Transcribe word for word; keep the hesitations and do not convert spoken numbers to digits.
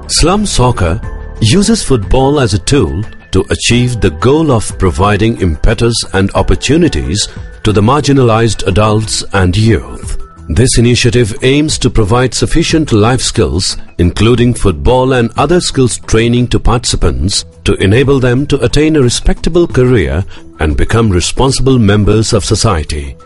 Slumsoccer uses football as a tool to achieve the goal of providing impetus and opportunities to the marginalized adults and youth. This initiative aims to provide sufficient life skills, including football and other skills training to participants, to enable them to attain a respectable career and become responsible members of society.